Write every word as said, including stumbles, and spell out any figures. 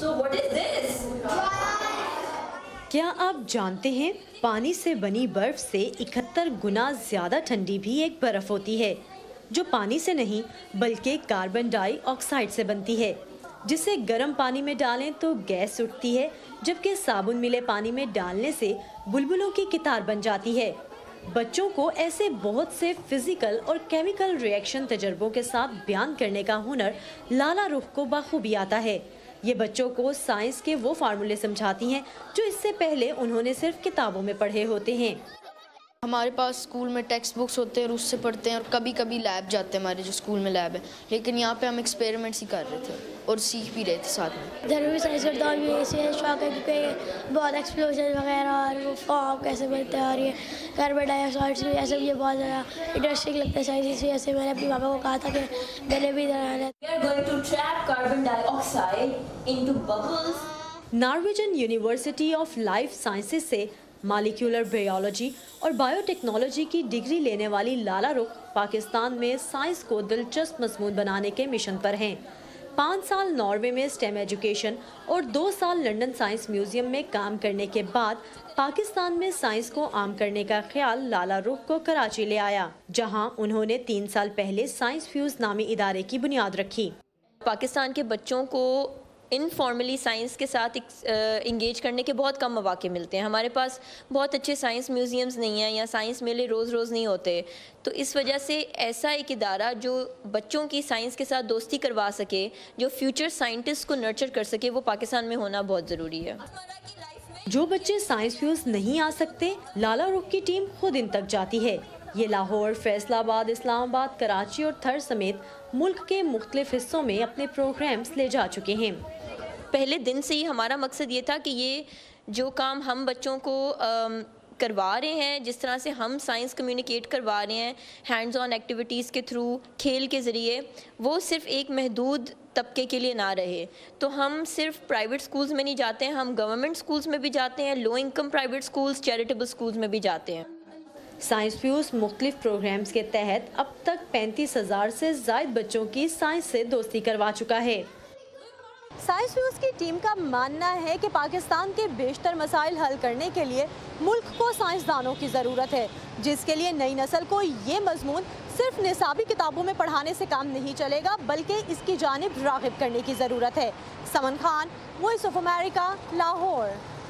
So what is this? کیا آپ جانتے ہیں پانی سے بنی برف سے اکہتر گنا زیادہ ٹھنڈی بھی ایک برف ہوتی ہے جو پانی سے نہیں بلکہ کاربن ڈائی آکسائڈ سے بنتی ہے، جسے گرم پانی میں ڈالیں تو گیس اٹھتی ہے، جبکہ صابن ملے پانی میں ڈالنے سے بلبلوں کی قطار بن جاتی ہے۔ بچوں کو ایسے بہت سے فزیکل اور کیمیکل ری ایکشن تجربوں کے ساتھ بیان کرنے کا ہنر لالا رخ کو بخوبی آتا ہے۔ یہ بچوں کو سائنس کے وہ فارمولے سمجھاتی ہیں جو اس سے پہلے انہوں نے صرف کتابوں میں پڑھے ہوتے ہیں۔ ہمارے پاس اسکول میں ٹیکسٹ بکس ہوتے ہیں اور اس سے پڑھتے ہیں، اور کبھی کبھی لیب جاتے ہیں ہمارے جو اسکول میں لیب ہے، لیکن یہاں پہ ہم ایکسپیریمنٹس ہی کر رہے تھے اور سیکھ بھی رہے تھے ساتھ میں۔ ادھر بھی سائنس کرتا ہوں، بھی اسے شوق ہے کیونکہ بہت ایکسپلوژن وغیرہ اور وہ فارم کیسے بنتے ہیں اور یہ کاربن ڈائی آکسائڈ بھی ایسے مجھے بہت زیادہ انٹرسٹنگ لگتا ہے سائنس، اس وجہ سے میں نے اپنی پاپا کو کہا تھا کہ میں نے بھی ادھر آنا ہے۔ We are going to trap carbon dioxide into bubbles. Norwegian university of life sciences سے مالیکولر بائیولوجی اور بائیو ٹیکنالوجی کی ڈگری لینے والی لالا رخ پاکستان میں سائنس کو دلچسپ مضمون بنانے کے مشن پر ہیں۔ پانچ سال ناروے میں اسٹیم ایجوکیشن اور دو سال لنڈن سائنس میوزیم میں کام کرنے کے بعد پاکستان میں سائنس کو عام کرنے کا خیال لالا رخ کو کراچی لے آیا، جہاں انہوں نے تین سال پہلے سائنس فیوز نامی ادارے کی بنیاد رکھی۔ پاکستان کے بچوں کو انفارملی سائنس کے ساتھ انگیج کرنے کے بہت کم مواقع ملتے ہیں۔ ہمارے پاس بہت اچھے سائنس میوزیمز نہیں ہیں یا سائنس میلے روز روز نہیں ہوتے، تو اس وجہ سے ایسا ایک ادارہ جو بچوں کی سائنس کے ساتھ دوستی کروا سکے، جو فیوچر سائنٹسٹ کو نرچر کر سکے، وہ پاکستان میں ہونا بہت ضروری ہے۔ جو بچے سائنس فیوز نہیں آ سکتے، لالا رخ کی ٹیم خود ان تک جاتی ہے۔ یہ لاہور، فیصل آباد، اسلام آباد، کراچی اور تھر سمیت ملک کے مختلف حصوں میں اپنے پروگرامز لے جا چکے ہیں۔ پہلے دن سے ہی ہمارا مقصد یہ تھا کہ یہ جو کام ہم بچوں کو کروا رہے ہیں، جس طرح سے ہم سائنس کمیونیکیٹ کروا رہے ہیں ہینڈز آن ایکٹیویٹیز کے تھرو، کھیل کے ذریعے، وہ صرف ایک محدود طبقے کے لیے نہ رہے۔ تو ہم صرف پرائیویٹ سکولز میں نہیں جاتے ہیں، ہم گورنمنٹ سکولز میں بھی جاتے ہیں، low income private schools, charitable schools میں بھی جاتے ہیں۔ سائنس فیوز مختلف پروگرامز کے تحت اب تک پینتیس ہزار سے زائد بچوں کی سائنس سے دوستی کروا چکا ہے۔ سائنس فیوز کی ٹیم کا ماننا ہے کہ پاکستان کے بیشتر مسائل حل کرنے کے لیے ملک کو سائنسدانوں کی ضرورت ہے، جس کے لیے نئی نسل کو یہ مضمون صرف نصابی کتابوں میں پڑھانے سے کام نہیں چلے گا، بلکہ اس کی جانب راغب کرنے کی ضرورت ہے۔ Saman Khan, Voice of America, Lahore.